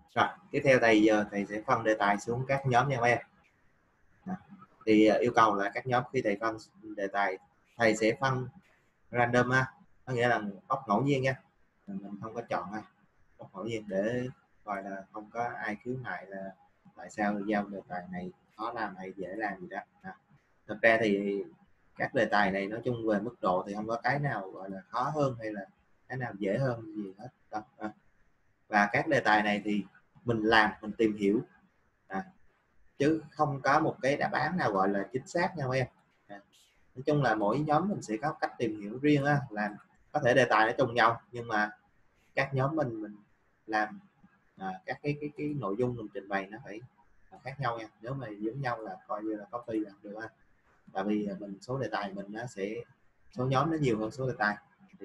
Rồi, tiếp theo giờ thầy sẽ phân đề tài xuống các nhóm nha các em. Thì yêu cầu là các nhóm khi thầy phân đề tài, thầy sẽ phân random ha, có nghĩa là bóc ngẫu nhiên nha, mình không có chọn ha, bóc ngẫu nhiên để gọi là không có ai khiếu nại là tại sao giao đề tài này khó làm hay dễ làm gì đó. Thực ra thì các đề tài này nói chung về mức độ thì không có cái nào gọi là khó hơn hay là cái nào dễ hơn gì hết đâu. Và các đề tài này thì mình làm, mình tìm hiểu chứ không có một cái đáp án nào gọi là chính xác nha em. Nói chung là mỗi nhóm mình sẽ có cách tìm hiểu riêng á, làm có thể đề tài nó trùng nhau nhưng mà các nhóm mình làm các cái nội dung mình trình bày nó phải khác nhau nha. Nếu mà giống nhau là coi như là copy là được ha, tại vì mình số đề tài mình nó sẽ, số nhóm nó nhiều hơn số đề tài thì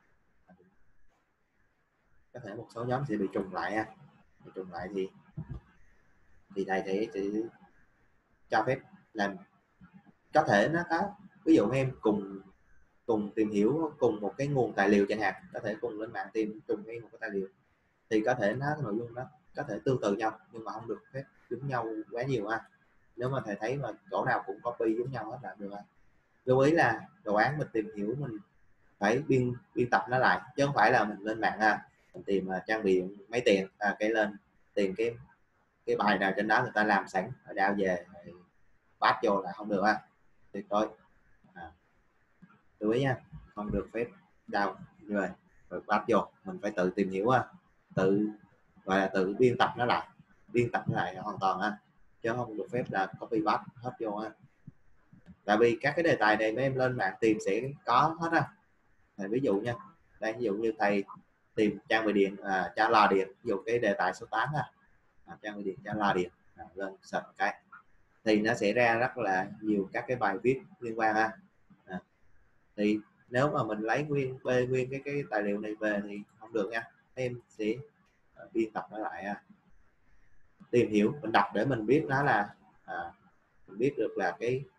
có thể một số nhóm sẽ bị trùng lại ha. Bị trùng lại thì thầy sẽ cho phép làm, có thể nó có, ví dụ em cùng cùng tìm hiểu cùng một cái nguồn tài liệu chẳng hạn, có thể cùng lên mạng tìm cùng ngay một cái tài liệu thì có thể nó nội dung nó có thể tương tự nhau nhưng mà không được phép giống nhau quá nhiều ha. Nếu mà thầy thấy mà chỗ nào cũng copy giống nhau hết là được ha. Lưu ý là đồ án mình tìm hiểu mình phải biên tập nó lại chứ không phải là mình lên mạng mình tìm trang bị máy tiền cái lên tìm cái bài nào trên đó người ta làm sẵn rồi đao về bắt vô là không được ha, tuyệt đối. Lưu ý nha, không được phép đào rồi bắt vô, mình phải tự tìm hiểu tự gọi là tự biên tập nó lại hoàn toàn chứ không được phép là copy paste hết vô tại vì các cái đề tài này mấy em lên mạng tìm sẽ có hết thầy ví dụ nha, đây ví dụ như thầy tìm trang bị điện tra lò điện, ví dụ cái đề tài số 8 trang bị điện tra lò điện lên search cái thì nó sẽ ra rất là nhiều các cái bài viết liên quan thì nếu mà mình lấy nguyên cái tài liệu này về thì không được nha, em sẽ biên tập nó lại tìm hiểu mình đọc để mình biết nó là mình biết được là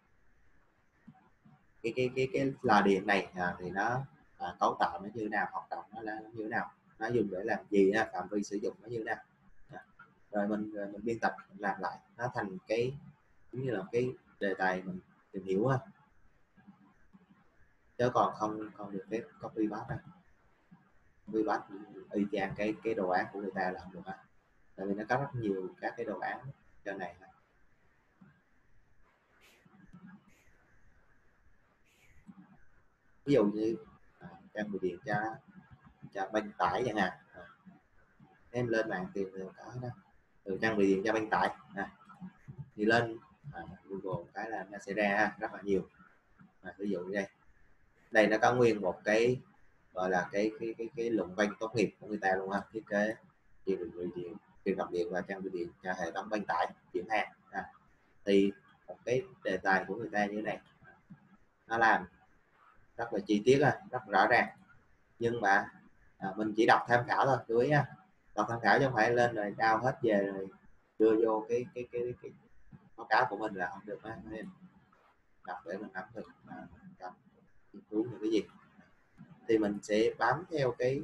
cái lò điện này thì nó cấu tạo nó như nào, hoạt động nó là như nào, nó dùng để làm gì phạm vi sử dụng nó như nào rồi mình biên tập mình làm lại nó thành cái giống như là cái đề tài mình tìm hiểu chứ còn không được phép copy paste copy paste y chang cái đồ án của người ta là không được tại vì nó có rất nhiều các cái đồ án cho này ví dụ như trang bị điện cho banh tải chẳng hạn em lên mạng tìm được có đó, từ trang bị điện cho banh tải thì lên Google cái là nó sẽ ra rất là nhiều ví dụ như đây nó có nguyên một cái gọi là cái luận văn tốt nghiệp của người ta luôn thiết kế truyền động điện và trang bị điện cho hệ thống banh tải chuyển hàng thì một cái đề tài của người ta như thế này nó làm rất là chi tiết rất rõ ràng nhưng mà mình chỉ đọc tham khảo thôi, chú ý đọc tham khảo chứ không phải lên rồi đao hết về rồi đưa vô cái báo cáo của mình là không được nên đọc để mình nắm được cần nghiên cứu những cái gì thì mình sẽ bám theo cái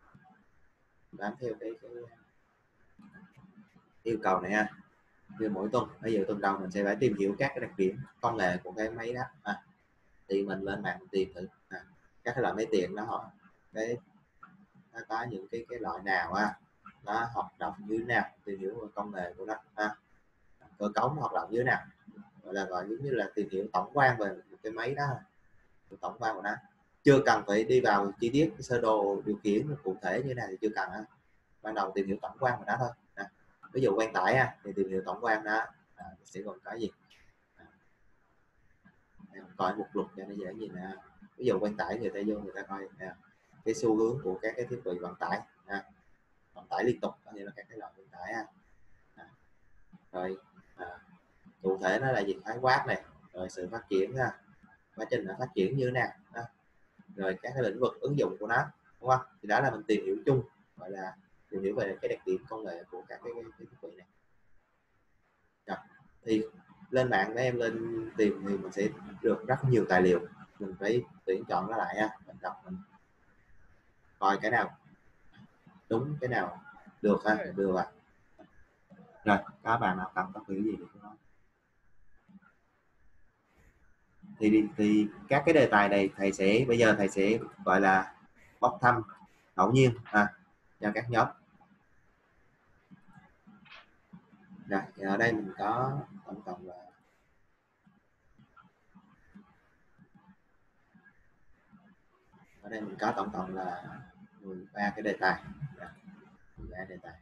yêu cầu này như mỗi tuần, ví dụ tuần đầu mình sẽ phải tìm hiểu các cái đặc điểm công nghệ của cái máy đó thì mình lên mạng tìm thử các cái loại máy tiền nó có những cái loại nào nó hoạt động như thế nào, tìm hiểu công nghệ của nó cơ cấu nó hoạt động như thế nào, gọi giống như là tìm hiểu tổng quan về một cái máy đó, tổng quan của nó chưa cần phải đi vào chi tiết sơ đồ điều khiển cụ thể như này thì chưa cần ban đầu tìm hiểu tổng quan của nó thôi ví dụ quan tải thì tìm hiểu tổng quan đó sẽ gồm cái gì coi mục lục cho nó dễ nhìn ví dụ quan tải người ta vô người ta coi cái xu hướng của các cái thiết bị vận tải vận tải liên tục, có nghĩa là các cái loại vận tải rồi cụ thể nó là gì, khái quát này, rồi sự phát triển quá trình nó phát triển như thế nào rồi các cái lĩnh vực ứng dụng của nó, đúng không? Thì đó là mình tìm hiểu chung, gọi là tìm hiểu về cái đặc điểm công nghệ của các cái thiết bị này rồi. Thì lên mạng mấy em lên tìm thì mình sẽ được rất nhiều tài liệu, mình phải tuyển chọn nó lại mình đọc mình coi cái nào đúng cái nào được được Rồi, các bạn nào cần có hiểu gì thì cứ nói. Thì các cái đề tài này bây giờ thầy sẽ gọi là bốc thăm ngẫu nhiên cho các nhóm. Rồi, ở đây mình có tổng cộng là ở đây mình có tổng cộng là 13 cái đề tài. Rồi, 13 đề tài.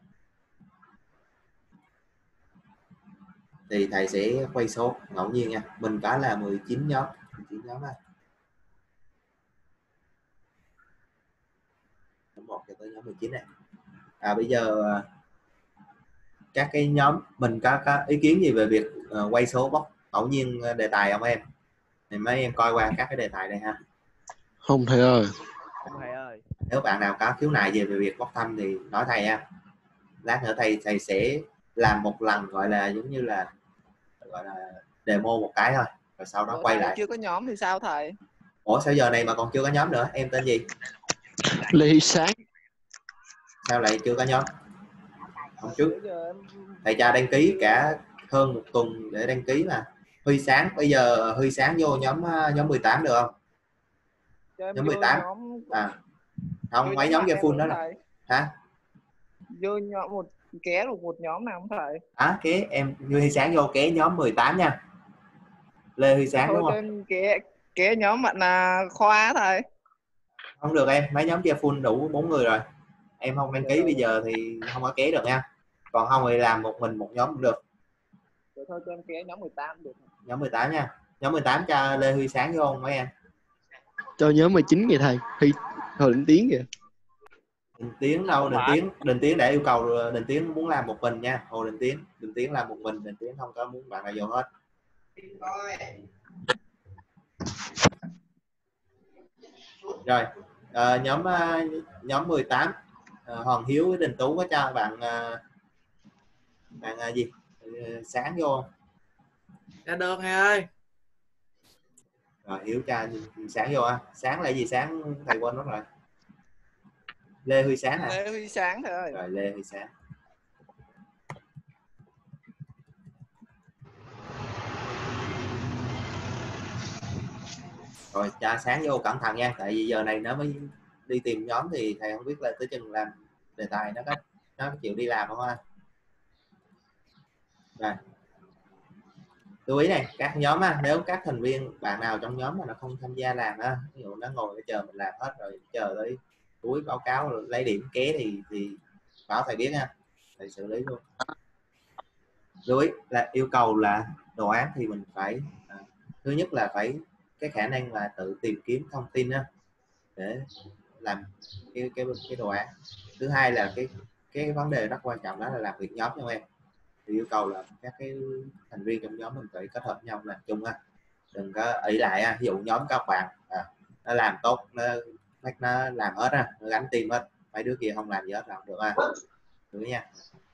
Thì thầy sẽ quay số ngẫu nhiên nha. Mình có là 19 nhóm, 19 nhóm á. Nhóm 1 cho tới nhóm 19 này. Bây giờ các cái nhóm mình có ý kiến gì về việc quay số bốc ngẫu nhiên đề tài không em? Thì mấy em coi qua các cái đề tài đây ha. Không thầy ơi. Không thầy ơi. Nếu bạn nào có khiếu nại gì về việc bốc thăm thì nói thầy nha. Lát nữa thầy sẽ làm một lần gọi là giống như là demo một cái thôi, rồi sau đó quay lại. Chưa có nhóm thì sao thầy? Ủa sao giờ này mà còn chưa có nhóm nữa? Em tên gì? Lê Huy Sáng. Sao lại chưa có nhóm? Hôm trước thầy cho đăng ký cả hơn một tuần để đăng ký mà. Huy Sáng, bây giờ Huy Sáng vô nhóm 18 được không? Nhóm 18 không, mấy nhóm game full đó là hả? Vô nhóm một ké được một nhóm nào không thầy? Ké em Huy Sáng vô ké nhóm 18 nha. Lê Huy Sáng đúng không? Ké nhóm bạn là Khoa thầy. Không được em, mấy nhóm kia full đủ 4 người rồi. Em không đăng ký bây giờ thì không có ké được nha. Còn không thì làm một mình một nhóm cũng được. Rồi thôi cho em ké nhóm 18 được. Nhóm 18 nha. Nhóm 18 cho Lê Huy Sáng vô không mấy em? Cho nhóm 19 kìa thầy. Hồi Định Tiến kìa. Đình Tiến đâu? Đình Tiến để yêu cầu Đình Tiến muốn làm một mình nha. Hồ Đình Tiến làm một mình, Đình Tiến không có muốn bạn nào vô hết. Rồi, nhóm 18 Hoàng Hiếu với Đình Tú có cho bạn gì? Sáng vô không? Dạ được thầy ơi. Rồi Hiếu cho Sáng vô ha. Sáng là gì? Sáng thầy quên mất rồi. Lê Huy Sáng hả? Lê Huy Sáng thầy ơi. Rồi Lê Huy Sáng. Rồi cho Sáng vô cẩn thận nha, tại vì giờ này nó mới đi tìm nhóm thì thầy không biết là tới chừng làm đề tài nó có chịu đi làm không ha. Rồi lưu ý này, các nhóm nếu các thành viên bạn nào trong nhóm mà nó không tham gia làm ví dụ nó ngồi chờ mình làm hết rồi chờ tới cuối báo cáo rồi lấy điểm ké thì báo thầy biết nha, thầy xử lý luôn. Lưu ý là yêu cầu là đồ án thì mình phải thứ nhất là phải cái khả năng là tự tìm kiếm thông tin để làm cái đồ án. Thứ hai là cái vấn đề rất quan trọng đó là làm việc nhóm cho em, thì yêu cầu là các cái thành viên trong nhóm mình phải kết hợp nhau làm chung đừng có ỷ lại ví dụ nhóm các bạn nó làm tốt, nó làm hết nó gánh team hết, mấy đứa kia không làm gì hết làm được được nha.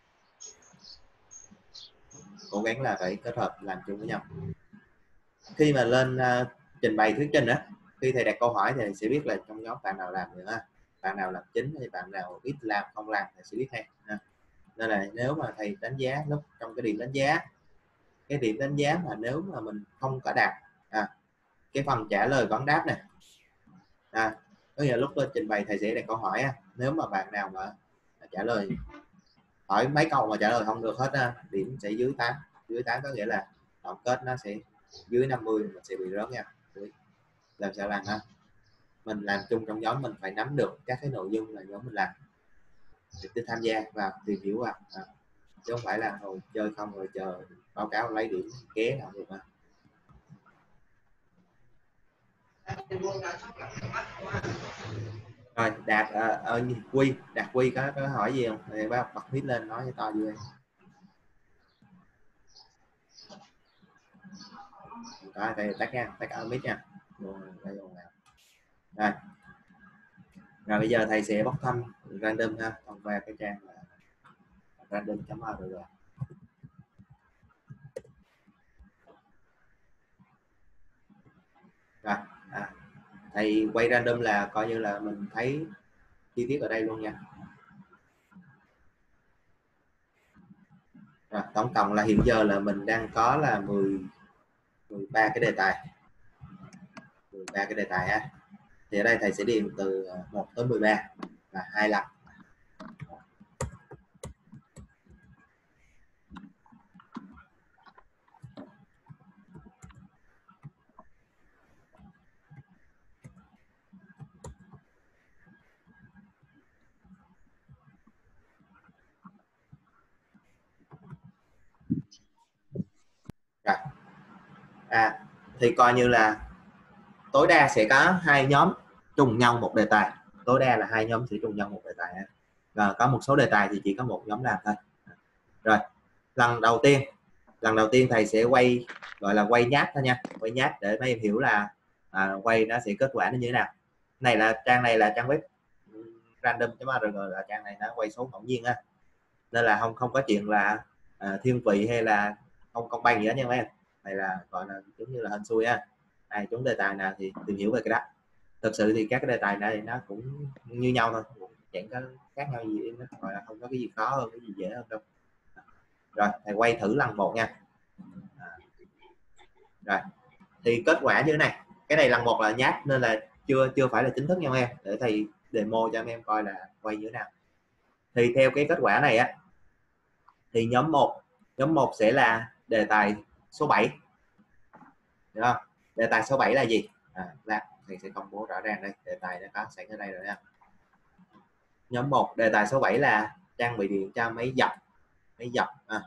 Cố gắng là phải kết hợp làm chung với nhau. Khi mà lên trình bày thuyết trình khi thầy đặt câu hỏi thì thầy sẽ biết là trong nhóm bạn nào làm được bạn nào làm chính hay bạn nào ít làm không làm thầy sẽ biết hay nên là nếu mà thầy đánh giá lúc trong cái điểm đánh giá mà nếu mà mình không có đạt cái phần trả lời vấn đáp này có nghĩa lúc trình bày thầy sẽ đặt câu hỏi nếu mà bạn nào mà trả lời hỏi mấy câu mà trả lời không được hết điểm sẽ dưới 8 có nghĩa là tổng kết nó sẽ dưới 50, mình sẽ bị rớt nha. Làm sao làm mình làm chung trong nhóm mình phải nắm được các cái nội dung là nhóm mình làm để tham gia và tìm hiểu chứ không phải là ngồi chơi không rồi chờ báo cáo lấy điểm ké không được Rồi Đạt Quy có hỏi gì không thì bác bật mic lên nói cho to vui đó, đây tắt nha, tắt ở mic nha. Rồi bây giờ thầy sẽ bốc thăm random thông qua cái trang là random.org rồi. Rồi thầy quay random là coi như là mình thấy chi tiết ở đây luôn nha. Rồi, tổng cộng là hiện giờ là mình đang có là 13 cái đề tài, 13 cái đề tài ha. Thì ở đây thầy sẽ điền từ 1 tới 13 và 2 lần. Rồi. Thì coi như là tối đa sẽ có 2 nhóm trùng nhau một đề tài, tối đa là 2 nhóm sẽ trùng nhau một đề tài, và có một số đề tài thì chỉ có một nhóm làm thôi. Rồi, lần đầu tiên thầy sẽ quay, gọi là quay nháp thôi nha, quay nháp để mấy em hiểu là quay nó sẽ kết quả nó như thế nào. Này là trang này là trang web random.org, là trang này nó quay số ngẫu nhiên á, nên là không có chuyện là thiên vị hay là không công bằng gì hết nha mấy em. Này là gọi là giống như là hên xui á, ai trúng đề tài nào thì tìm hiểu về cái đó. Thực sự thì các cái đề tài này nó cũng như nhau thôi, chẳng có khác nhau gì, nó gọi là không có cái gì khó hơn, cái gì dễ hơn đâu. Rồi thầy quay thử lần 1 nha. Rồi thì kết quả như thế này, cái này lần 1 là nháp nên là chưa phải là chính thức nha em, để thầy demo cho em coi là quay như thế nào. Thì theo cái kết quả này á, thì nhóm 1 sẽ là đề tài số 7, được không? Đề tài số 7 là gì? Thầy sẽ công bố rõ ràng đây, đề tài đã có sẵn ở đây rồi nha. Nhóm 1 đề tài số 7 là trang bị điện cho máy dọc.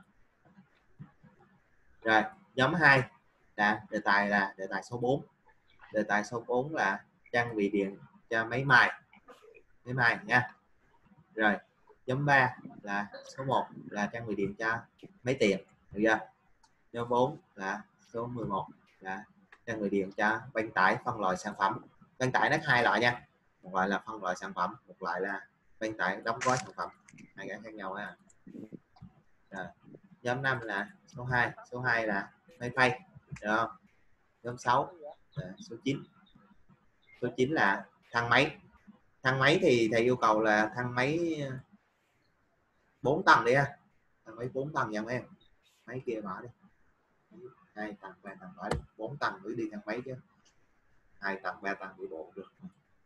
Rồi nhóm 2 là đề tài số 4. Đề tài số 4 là trang bị điện cho máy mài nha. Rồi nhóm 3 là số 1 là trang bị điện cho máy tiện, được chưa? Nhóm 4 là số 11 là trang bị điện cho băng tải phân loại sản phẩm. Băng tải nó 2 loại nha, một loại là phân loại sản phẩm, một loại là băng tải đóng gói sản phẩm, 2 cái khác nhau ha. Rồi nhóm 5 là số 2 là máy phay, được không? Nhóm 6 là số 9 là thang máy thì thầy yêu cầu là thang máy 4 tầng đi ha, thang máy 4 tầng nha em, máy kia bỏ đi, 2 tầng 3 tầng bỏ đi, 4 tầng mới đi thang máy chứ, 2 tầng 3 tầng đi bộ được.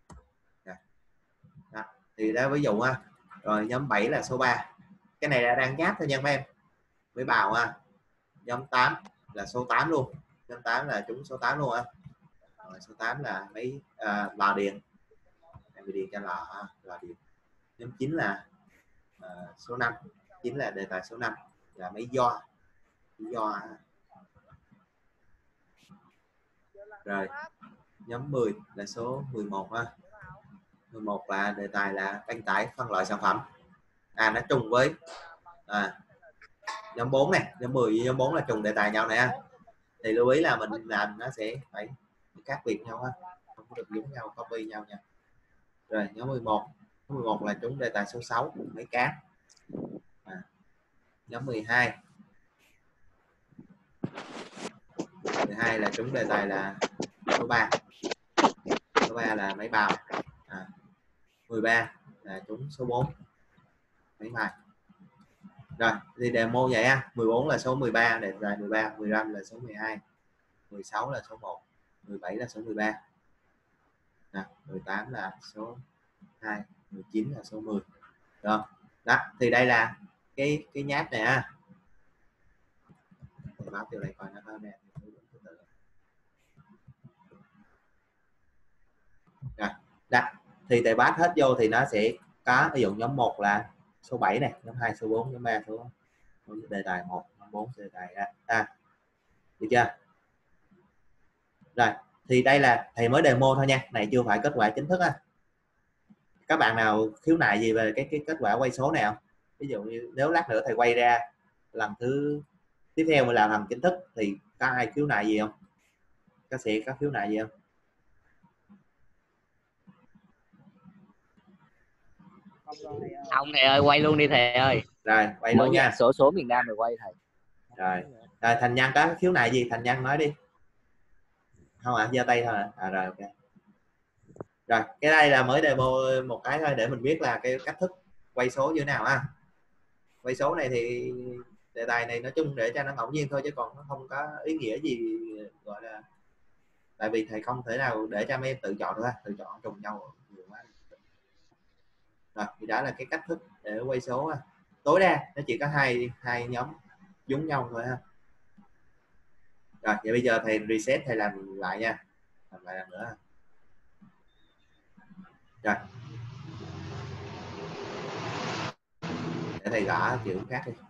Đó. Thì đó ví dụ ha. Rồi nhóm 7 là số 3, cái này là đang nháp thôi nha em, mới bào ha. Nhóm 8 là số 8 luôn, nhóm 8 là trúng số 8 luôn á. Rồi số 8 là mấy lò điện, điện cho lò điện. Nhóm 9 là số 5, 9 là đề tài số 5 là mấy do. Rồi nhóm 10 là số 11 ha. 11 là đề tài là đăng tải phân loại sản phẩm, nó trùng với nhóm 4 này, nhóm 10 với nhóm 4 là trùng đề tài nhau này ha. Thì lưu ý là mình làm nó sẽ phải khác biệt nhau ha, không có được giống nhau, copy nhau nha. Rồi nhóm 11 là trúng đề tài số 6 mấy cá. Nhóm 12 là trúng đề tài là số 3 là máy bào. 13 là trúng số 4 máy mài. Rồi thì demo vậy á. 14 là số 13, đề tài 13. 15 là số 12, 16 là số 1, 17 là số 13, 18 là số 2, 19 là số 10. Rồi đó, thì đây là cái nháp này ha. Báo tiêu này coi nó có nè. Rồi đó, thì thầy bắt hết vô thì nó sẽ có, ví dụ nhóm 1 là số 7 này, nhóm 2 số 4, nhóm 3 số đề tài 1, nhóm 4 đề tài được chưa? Rồi thì đây là thầy mới demo thôi nha, này chưa phải kết quả chính thức á. Các bạn nào khiếu nại gì về cái kết quả quay số này không? Ví dụ như nếu lát nữa thầy quay ra lần thứ tiếp theo mới làm lần chính thức thì có ai khiếu nại gì không? Sẽ có khiếu nại gì không? Không thầy ơi, quay luôn đi thầy ơi. Rồi quay luôn nha. Số miền Nam rồi quay thầy. Rồi Thành Nhân có khiếu nại gì? Thành Nhân nói đi. Không giơ tay thôi rồi ok. Rồi cái đây là mới demo một cái thôi để mình biết là cái cách thức quay số như thế nào ha. Quay số này thì đề tài này nói chung để cho nó ngẫu nhiên thôi, chứ còn nó không có ý nghĩa gì, gọi là, tại vì thầy không thể nào để cho mấy em tự chọn được, tự chọn trùng nhau nhiều quá. Rồi thì đó là cái cách thức để quay số. Tối đa nó chỉ có hai nhóm giống nhau thôi ha. Rồi vậy bây giờ thầy reset, thầy làm lại nha, làm lại lần nữa. Rồi để thầy gõ chữ khác đi.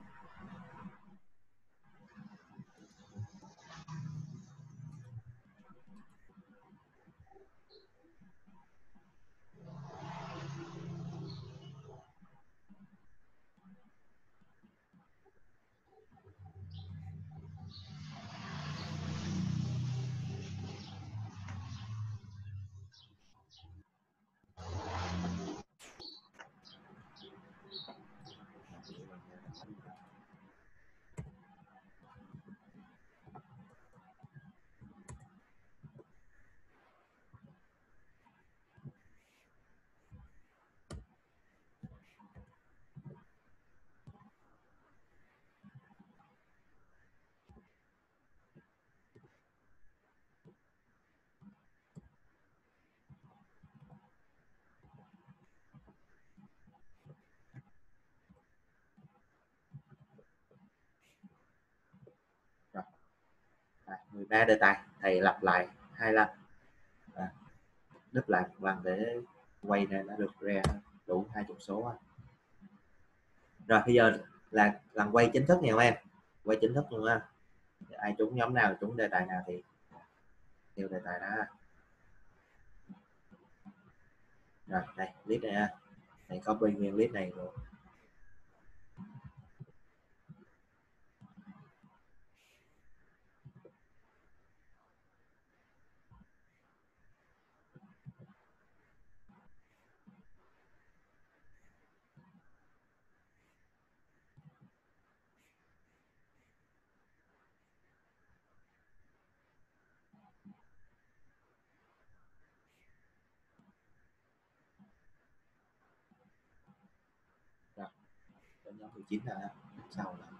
Rồi. 13 đề tài thầy lặp lại 2 lần, đúp lại bằng để quay này nó được ra đủ 20 số. Rồi bây giờ là lần quay chính thức nha các em, quay chính thức luôn ha. Ai trúng nhóm nào, trúng đề tài nào thì theo đề tài đó. Rồi đây clip này ha, thầy copy nguyên clip này rồi. Nhóm 19 là sau là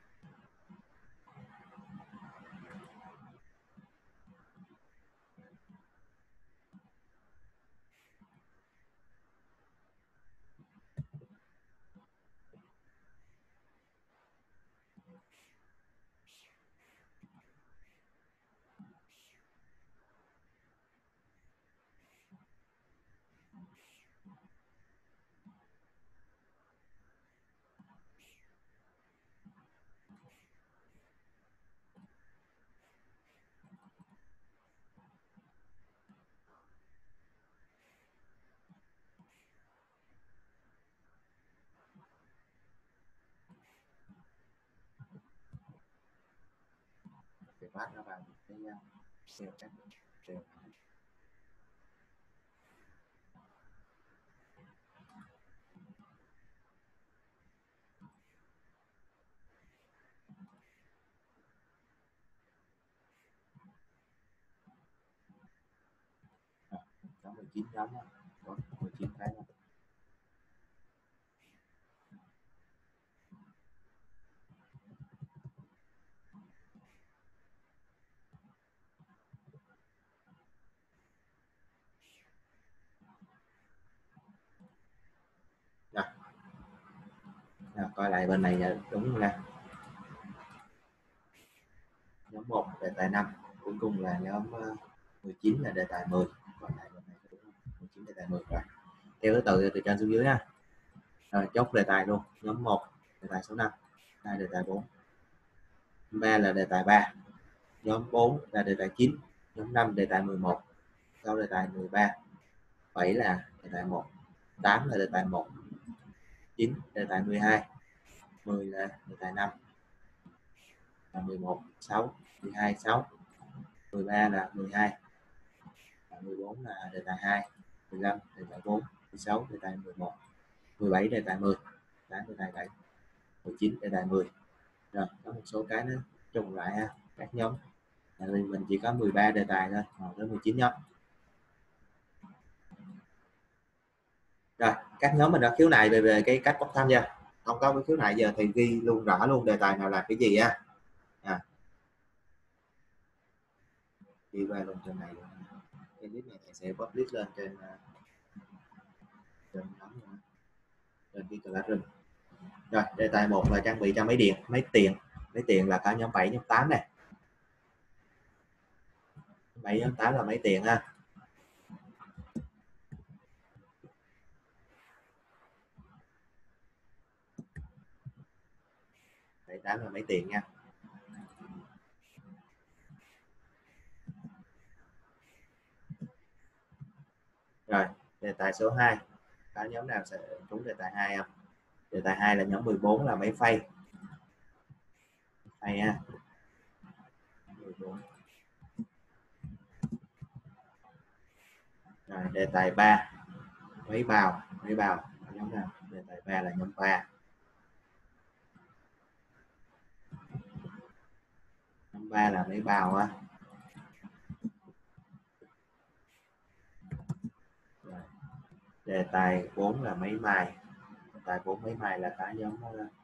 phải phát ra vào cái theo các theo. Có 19 nhóm đó. Có 19 cái đó. Rồi, coi lại bên này là đúng là nhóm 1 đề tài 5, cuối cùng là nhóm 19 là đề tài 10, còn lại bên này đúng 19 đề tài 10 rồi. Theo thứ tự từ trên xuống dưới ha. Rồi chốt đề tài luôn. Nhóm 1 đề tài số 5, 2 đề tài 4, 3 là đề tài 3, nhóm 4 là đề tài 9, nhóm 5 đề tài 11, 6 đề tài 13, 7 là đề tài 1, 8 là đề tài 1, 9 đề tài 12, 10 là đề tài 5, là 11, 6, 12, 6, 13 là 12, 14 là đề tài 2, 15 đề tài 4, 16 đề tài 11, 17 đề tài 10, 18 đề tài 7, 19 đề tài 10. Rồi có một số cái nó trùng lại ha, các nhóm tại vì mình chỉ có 13 đề tài thôi, còn tới 19 nhóm. Rồi các nhóm mình đã khiếu nại về cái cách bốc thăm chưa? không có cái khiếu nại giờ thầy ghi luôn rõ luôn đề tài nào là cái gì á. Đi qua luôn trên này luôn. Cái clip này thầy sẽ publish lên trên trên cái Classroom. Rồi đề tài 1 là trang bị cho máy tiện là cả nhóm 7 nhóm 8 này. 7 nhóm 8 là máy tiện ha. Máy 8 là máy tiện nha. Rồi đề tài số 2, có nhóm nào sẽ trúng đề tài 2 không? Đề tài 2 là nhóm 14 là máy phay ha. 14. Rồi đề tài 3 máy bào nhóm nào? Đề tài 3 là nhóm 3. Nhóm 3 là máy bào á. Rồi. Đề tài 4 là máy mài. Đề tài 4 máy mài là cả nhóm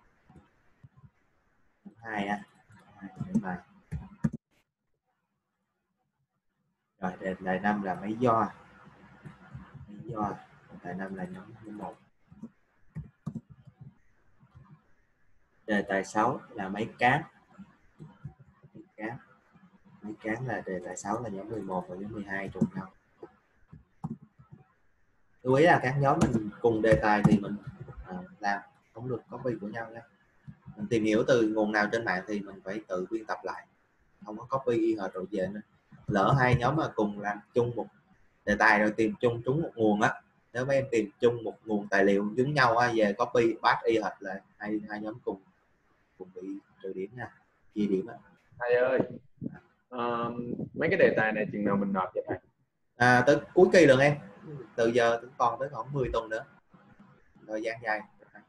2 á. Máy mài. Rồi đề tài 5 là máy giò. Đề tài 5 là nhóm 1. Đề tài 6 là máy cán. Máy cán là đề tài 6 là nhóm 11 và nhóm 12 trùng nhau. Lưu ý là các nhóm mình cùng đề tài thì mình làm không được copy của nhau nha. Mình tìm hiểu từ nguồn nào trên mạng thì mình phải tự biên tập lại, không có copy y hệt rồi về nữa. Lỡ hai nhóm mà cùng làm chung một đề tài rồi tìm chung trúng một nguồn á, nếu mấy em tìm chung một nguồn tài liệu giống nhau á, về copy bắt y hệt là hai nhóm cùng bị trừ điểm nha, chia điểm á. Thầy ơi, mấy cái đề tài này chừng nào mình nộp vậy thầy? Tới cuối kỳ lần em, từ giờ còn tới khoảng 10 tuần nữa, thời gian dài.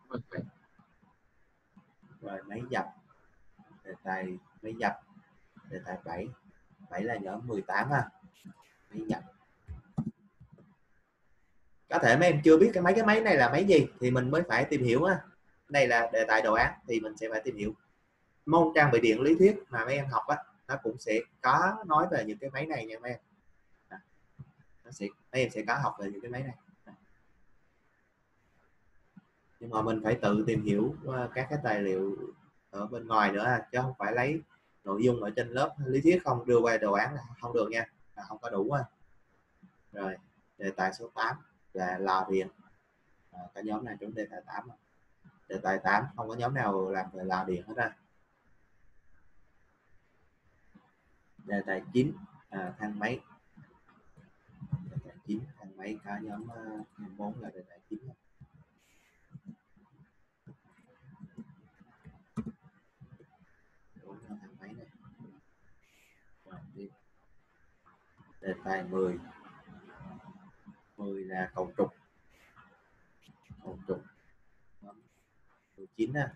Rồi máy dập, đề tài máy dập, đề tài 7 là nhóm 18 ha. Máy dập. Có thể mấy em chưa biết mấy cái máy này là máy gì thì mình mới phải tìm hiểu á. Đây là đề tài đồ án thì mình sẽ phải tìm hiểu. Môn trang bị điện lý thuyết mà mấy em học á, nó cũng sẽ có nói về những cái máy này nha mấy em. Mấy em sẽ có học về những cái máy này. Nhưng mà mình phải tự tìm hiểu các cái tài liệu ở bên ngoài nữa, chứ không phải lấy nội dung ở trên lớp lý thuyết không đưa qua đồ án là không được nha, là không có đủ. Rồi đề tài số 8 là lò điện. Cả nhóm này trúng đề tài 8. Đề tài 8 không có nhóm nào làm về lò điện hết ra. Đề tài 9 thang máy. Đề tài 9 thang máy, cả nhóm 4 là đề tài 9. Thang máy này. Rồi, đề tài 10 là cầu trục. 19 á.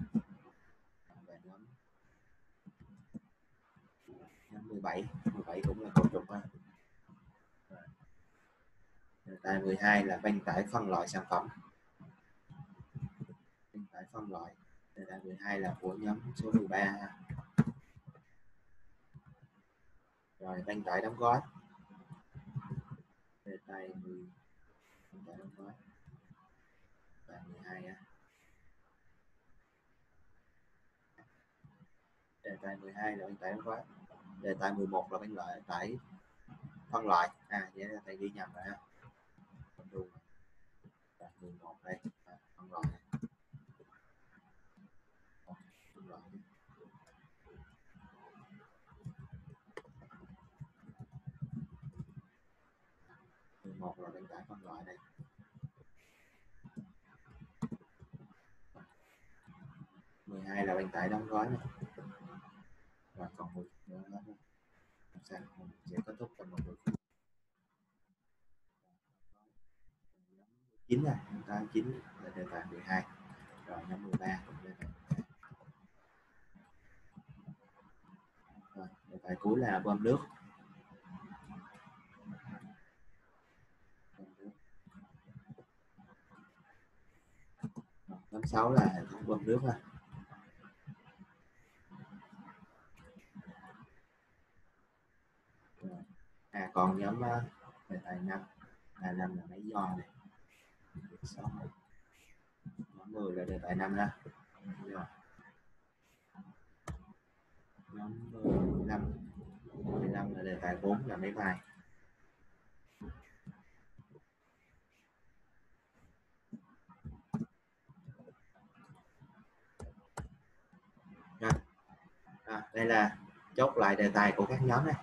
Nhóm 17 cũng là cầu trục ha. Đề tài 12 là vang tải phân loại sản phẩm. Vang tải phân loại. Đề tài 12 là của nhóm số 13 ha. Rồi vang tải đóng gói. Đề tài 10 vang tải đóng gói. Đề tài 12 ha. Đề tài 12 là vang tải đóng gói. Đề tài 11 là vang tải phân loại. Vậy là thầy ghi nhầm rồi ha. Đề 11 đây phân loại. Một là vang tải phân loại đây. 12 là vang tải đóng gói này. Và còn một nữa là sẽ kết thúc trong một phút. 9 này, chúng ta 9 là đề tài 12. Rồi nhóm 13 cũng đề tài 12. Rồi, đề tài cuối là bơm nước. Nhóm 6 là hệ thống bơm nước ha. Còn nhóm đề tài 5 là máy giò này. 6. Nhóm 10 là đề tài 5 đó. Nhóm 15 là đề tài 4 là máy bay. Đây là chốt lại đề tài của các nhóm này.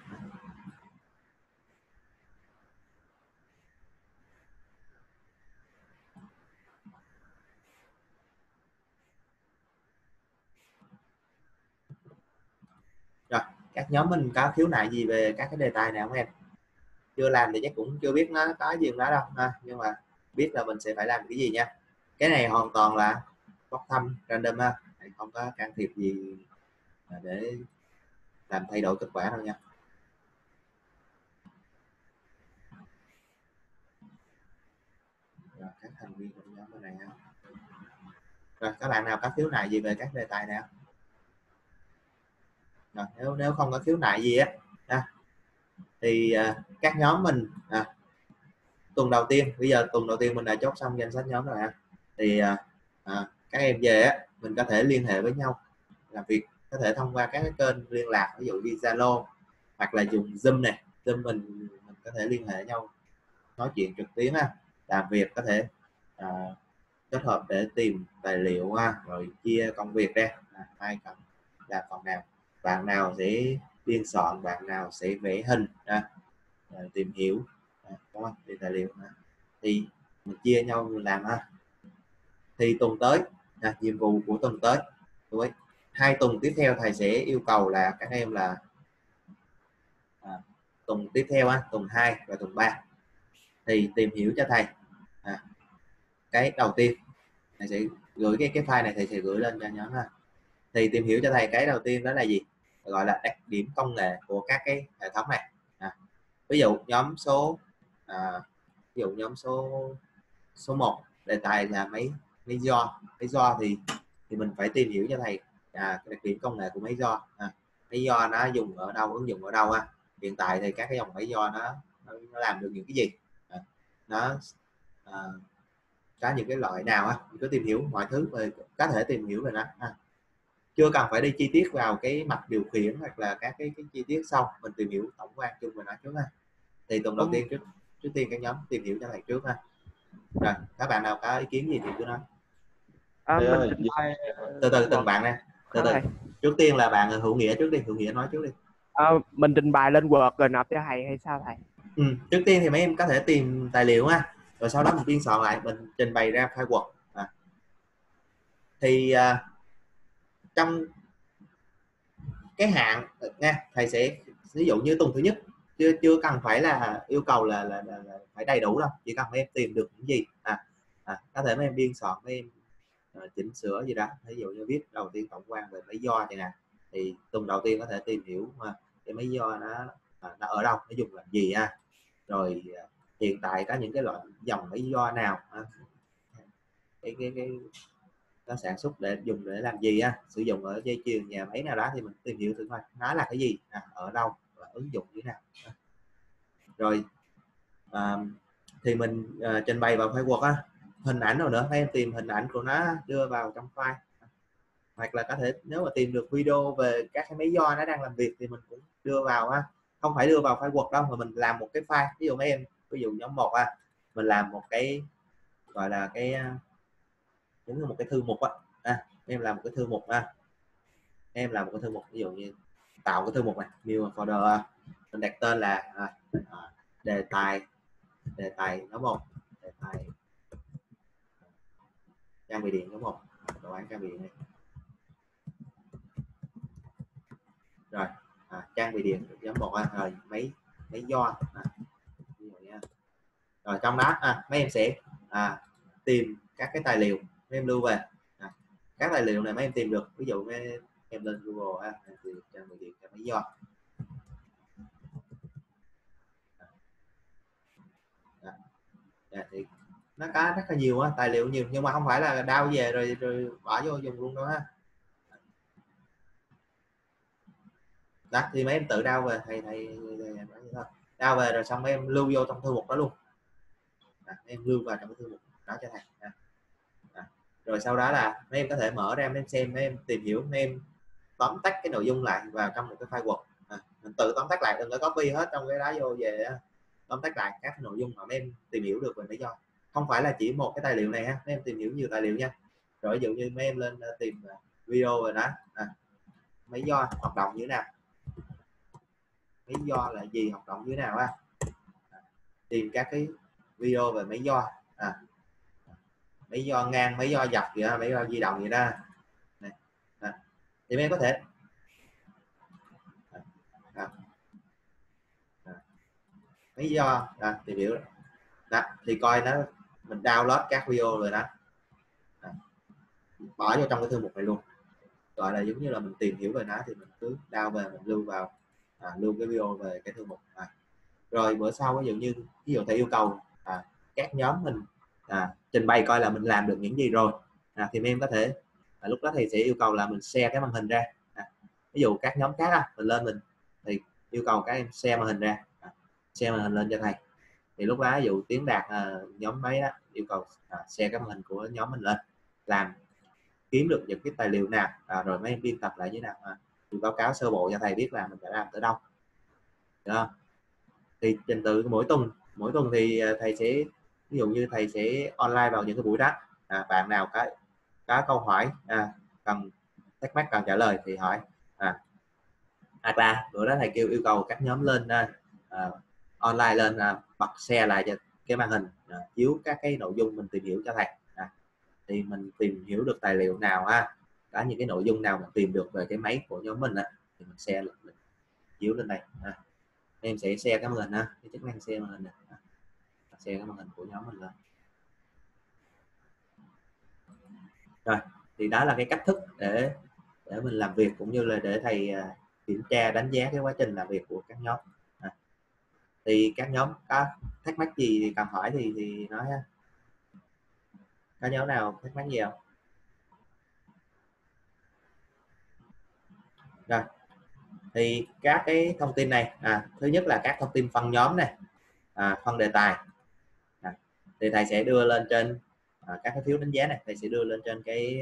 Rồi, các nhóm mình có khiếu nại gì về các cái đề tài này không em? Chưa làm thì chắc cũng chưa biết nó có gì đó đâu ha, nhưng mà biết là mình sẽ phải làm cái gì nha. Cái này hoàn toàn là bốc thăm random ha, không có can thiệp gì để làm thay đổi kết quả đâu nha. Rồi, các thành viên của nhóm bên này ha. Rồi, các bạn nào có khiếu nại gì về các đề tài nào? Rồi, nếu không có khiếu nại gì á thì các nhóm mình tuần đầu tiên, bây giờ tuần đầu tiên mình đã chốt xong danh sách nhóm rồi ha, thì các em về mình có thể liên hệ với nhau làm việc, có thể thông qua các cái kênh liên lạc, ví dụ như Zalo hoặc là dùng Zoom này. Zoom mình có thể liên hệ nhau nói chuyện trực tuyến làm việc, có thể kết hợp để tìm tài liệu rồi chia công việc ra, ai cần làm phần nào, bạn nào sẽ biên soạn, bạn nào sẽ vẽ hình tìm hiểu về tài liệu thì mình chia nhau làm ha. Thì tuần tới nhiệm vụ của tuần tới, 2 tuần tiếp theo thầy sẽ yêu cầu là các em là tuần tiếp theo tuần 2 và tuần 3 thì tìm hiểu cho thầy cái đầu tiên. Thầy sẽ gửi cái file này, thầy sẽ gửi lên cho nhóm thì tìm hiểu cho thầy cái đầu tiên đó là gì, gọi là đặc điểm công nghệ của các cái hệ thống này. Ví dụ nhóm số số 1 đề tài là máy giò thì mình phải tìm hiểu cho thầy cái đặc điểm công nghệ của máy giò. Máy giò nó dùng ở đâu, ứng dụng ở đâu hiện tại thì các cái dòng máy giò nó làm được những cái gì, nó có những cái loại nào mình cứ tìm hiểu mọi thứ về, có thể tìm hiểu về nó chưa cần phải đi chi tiết vào cái mạch điều khiển hoặc là các cái chi tiết sau, mình tìm hiểu tổng quan chung về nó trước thì tuần đầu tiên trước tiên các nhóm tìm hiểu cho thầy trước Rồi các bạn nào có ý kiến gì thì cứ nói. Mình trình bày từ từng bạn nè, từ trước tiên là bạn Hữu Nghĩa trước đi, Hữu Nghĩa nói trước đi. Mình trình bày lên Word rồi nộp cho thầy hay sao thầy? Trước tiên thì mấy em có thể tìm tài liệu rồi sau đó mình biên soạn lại, mình trình bày ra file Word thì trong cái hạn thầy sẽ ví dụ như tuần thứ nhất chưa cần phải là yêu cầu là phải đầy đủ đâu, chỉ cần mấy em tìm được những gì có thể mấy em biên soạn, mấy em chỉnh sửa gì đó, ví dụ như viết đầu tiên tổng quan về máy giò chẳng hạn, thì tuần đầu tiên có thể tìm hiểu cái máy giò nó ở đâu, nó dùng làm gì rồi hiện tại có những cái loại dòng máy giò nào cái nó sản xuất để dùng để làm gì sử dụng ở dây chuyền nhà máy nào đó thì mình tìm hiểu thử coi nó là cái gì, ở đâu và ứng dụng như thế nào. Rồi thì mình trình bày vào file Word hình ảnh rồi nữa, em tìm hình ảnh của nó đưa vào trong file, hoặc là có thể nếu mà tìm được video về các cái máy giò nó đang làm việc thì mình cũng đưa vào không phải đưa vào file Word đâu, mà mình làm một cái file, ví dụ mấy em, ví dụ nhóm 1 mình làm một cái gọi là cái giống như một cái thư mục em làm một cái thư mục em làm một cái thư mục, ví dụ như tạo cái thư mục này, new folder, mình đặt tên là đề tài số 1, đề tài trang bị điện số 1, đồ án trang bị điện này. Rồi trang bị điện nhóm 1 rồi máy giò rồi trong đó mấy em sẽ tìm các cái tài liệu mấy em lưu về. Các tài liệu này mấy em tìm được, ví dụ mấy em lên Google thì trang bị điện cho máy giò thì nó có rất là nhiều á, tài liệu nhiều, nhưng mà không phải là đao về rồi bỏ vô dùng luôn đâu ha. Đó thì mấy em tự đao về, thầy đao về rồi xong mấy em lưu vô trong thư mục đó luôn. Em lưu vào trong cái thư mục đó cho thầy. Rồi sau đó là mấy em có thể mở ra mấy em xem, mấy em tìm hiểu, mấy em tóm tắt cái nội dung lại vào trong một cái file Word. Mình tự tóm tắt lại, đừng có copy hết trong cái đó vô về, tóm tắt lại các nội dung mà mấy em tìm hiểu được về lý do. Không phải là chỉ một cái tài liệu này ha, mấy em tìm hiểu nhiều tài liệu nha. Rồi ví dụ như mấy em lên tìm video rồi đó, mấy do hoạt động như thế nào, mấy do là gì, hoạt động như thế nào ha, tìm các cái video về mấy do, mấy do ngang, mấy do dọc vậy đó, mấy do di động vậy đó. Này. Thì mấy em có thể mấy do tìm hiểu đó, thì coi nó, mình download các video rồi đó, bỏ vô trong cái thư mục này luôn, gọi là giống như là mình tìm hiểu về nó thì mình cứ download về, mình lưu vào, lưu cái video về cái thư mục. Rồi bữa sau ví dụ thầy yêu cầu các nhóm mình trình bày coi là mình làm được những gì rồi, thì mấy em có thể lúc đó thầy sẽ yêu cầu là mình share cái màn hình ra. Ví dụ các nhóm khác mình lên thì yêu cầu các em share màn hình ra, share màn hình lên cho thầy. Thì lúc đó ví dụ Tiến Đạt nhóm mấy đó yêu cầu share cái màn hình của nhóm mình lên, làm kiếm được những cái tài liệu nào, rồi mấy em biên tập lại như nào, thì báo cáo sơ bộ cho thầy biết là mình đã làm tới đâu. Được không? Thì trình tự mỗi tuần thì thầy sẽ, ví dụ như thầy sẽ online vào những cái buổi đó, bạn nào có câu hỏi cần thắc mắc cần trả lời thì hỏi, hoặc là bữa đó thầy yêu cầu các nhóm lên online lên, bật share lại cho cái màn hình, chiếu các cái nội dung mình tìm hiểu cho thầy. Thì mình tìm hiểu được tài liệu nào có những cái nội dung nào mình tìm được về cái máy của nhóm mình thì mình share mình chiếu lên đây. Em sẽ share cái màn hình cái chức năng share màn hình này. Share cái màn hình của nhóm mình lên. Rồi thì đó là cái cách thức để mình làm việc, cũng như là để thầy kiểm tra đánh giá cái quá trình làm việc của các nhóm. Thì các nhóm có thắc mắc gì thì cần hỏi thì nói ha. Có nhóm nào thắc mắc gì không? Rồi thì các cái thông tin này, thứ nhất là các thông tin phân nhóm này, phân đề tài, thì thầy sẽ đưa lên trên các cái phiếu đánh giá này, thầy sẽ đưa lên trên cái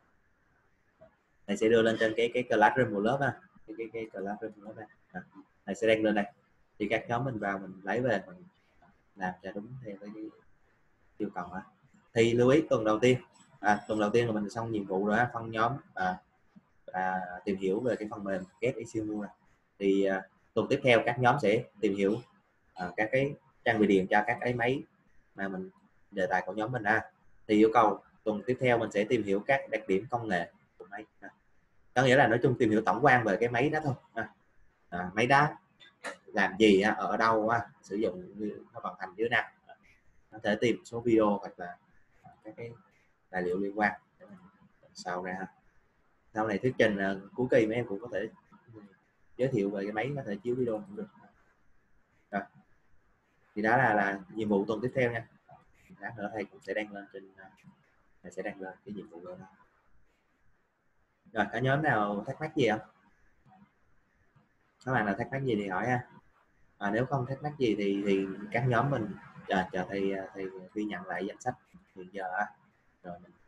cái classroom của lớp cái classroom của lớp này, thầy sẽ đăng lên đây, thì các nhóm mình vào mình lấy về mình làm cho đúng theo cái yêu cầu. Thì lưu ý tuần đầu tiên là mình xong nhiệm vụ rồi, phân nhóm tìm hiểu về cái phần mềm Get ECMU này. Thì tuần tiếp theo các nhóm sẽ tìm hiểu các cái trang bị điện cho các cái máy mà mình đề tài của nhóm mình thì yêu cầu tuần tiếp theo mình sẽ tìm hiểu các đặc điểm công nghệ của máy. Có nghĩa là nói chung tìm hiểu tổng quan về cái máy đó thôi. Máy đó làm gì, ở đâu, sử dụng nó vận hành như thế nào, có thể tìm số video hoặc là các cái tài liệu liên quan để mình sau ra. Sau này thuyết trình cuối kỳ mấy em cũng có thể giới thiệu về cái máy, có thể chiếu video cũng được. Rồi thì đó là nhiệm vụ tuần tiếp theo nha. Lát nữa thầy cũng sẽ đăng lên trên, thầy sẽ đăng lên cái nhiệm vụ đó. Rồi có nhóm nào thắc mắc gì không? Các bạn nào thắc mắc gì thì hỏi ha. Nếu không thắc mắc gì thì các nhóm mình chờ thầy ghi nhận lại danh sách hiện giờ rồi mình